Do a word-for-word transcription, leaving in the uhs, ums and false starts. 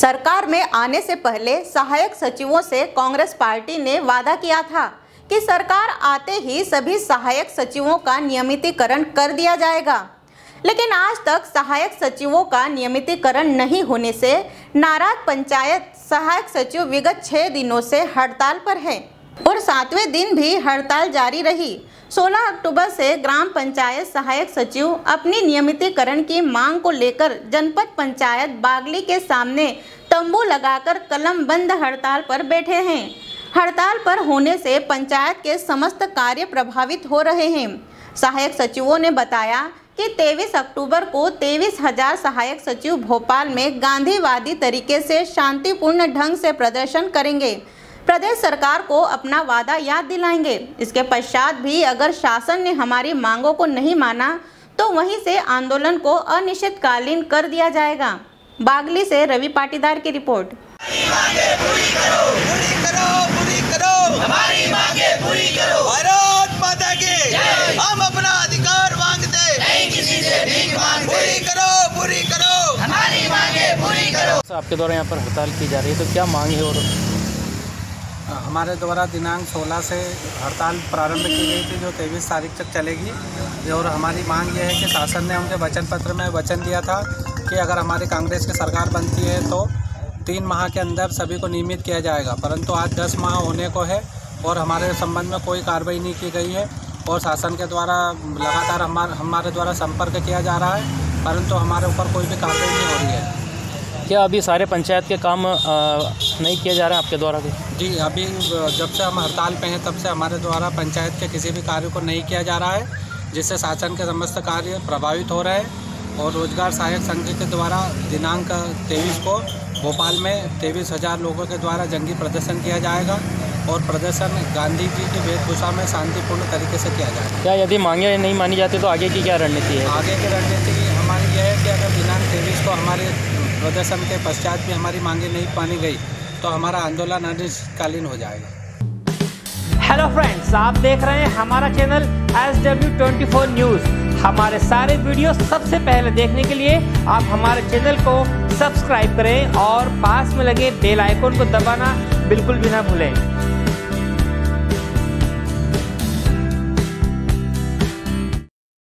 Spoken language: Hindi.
सरकार में आने से पहले सहायक सचिवों से कांग्रेस पार्टी ने वादा किया था कि सरकार आते ही सभी सहायक सचिवों का नियमितीकरण कर दिया जाएगा, लेकिन आज तक सहायक सचिवों का नियमितीकरण नहीं होने से नाराज पंचायत सहायक सचिव विगत छह दिनों से हड़ताल पर है और सातवें दिन भी हड़ताल जारी रही। सोलह अक्टूबर से ग्राम पंचायत सहायक सचिव अपनी नियमितीकरण की मांग को लेकर जनपद पंचायत बागली के सामने तंबू लगाकर कलम बंद हड़ताल पर बैठे हैं। हड़ताल पर होने से पंचायत के समस्त कार्य प्रभावित हो रहे हैं। सहायक सचिवों ने बताया कि तेईस अक्टूबर को तेईस हजार सहायक सचिव भोपाल में गांधीवादी तरीके से शांतिपूर्ण ढंग से प्रदर्शन करेंगे, प्रदेश सरकार को अपना वादा याद दिलाएंगे। इसके पश्चात भी अगर शासन ने हमारी मांगों को नहीं माना तो वहीं से आंदोलन को अनिश्चितकालीन कर दिया जाएगा। बागली से रवि पाटीदार की रिपोर्ट। हमारी मांगे पूरी करो, पूरी करो, पूरी करो, हमारी मांगे पूरी करो। भारत माता की जय। हम अपना अधिकार मांगते नहीं, किसी से भीख मांगते। पूरी करो, पूरी करो, हमारी मांगे पूरी करो। आपके द्वारा यहाँ पर हड़ताल की जा रही है, तो क्या मांग है? और हमारे द्वारा दिनांक सोलह से हड़ताल प्रारंभ की गई थी जो तेईस तारीख तक चलेगी। और हमारी मांग यह है कि शासन ने हमसे वचन पत्र में वचन दिया था कि अगर हमारी कांग्रेस की सरकार बनती है तो तीन माह के अंदर सभी को नियमित किया जाएगा, परंतु आज दस माह होने को है और हमारे संबंध में कोई कार्रवाई नहीं की गई है। और शासन के द्वारा लगातार हमारे हमारे द्वारा संपर्क किया जा रहा है, परंतु हमारे ऊपर कोई भी कार्रवाई नहीं हो रही है। क्या अभी सारे पंचायत के काम आ, नहीं किए जा रहे हैं आपके द्वारा भी? जी, अभी जब से हम हड़ताल पे हैं तब से हमारे द्वारा पंचायत के किसी भी कार्य को नहीं किया जा रहा है, जिससे शासन के समस्त कार्य प्रभावित हो रहे हैं। और रोजगार सहायक संघ के द्वारा दिनांक तेईस को भोपाल में तेईस हज़ार लोगों के द्वारा जंगी प्रदर्शन किया जाएगा और प्रदर्शन गांधी जी की वेशभूषा में शांतिपूर्ण तरीके से किया जाएगा। क्या यदि मांगे नहीं मानी जाती तो आगे की क्या रणनीति है? आगे की रणनीति हमारी यह है कि अगर दिनांक तेईस को हमारे प्रदर्शन के पश्चात भी हमारी मांगे नहीं मानी गई तो हमारा आंदोलन अनिश्चितकालीन हो जाएगा। हेलो फ्रेंड्स, आप देख रहे हैं हमारा channel S W twenty four news. हमारे सारे वीडियो सबसे पहले देखने के लिए आप हमारे चैनल को सब्सक्राइब करें और पास में लगे बेल आइकन को दबाना बिल्कुल भी ना भूलें।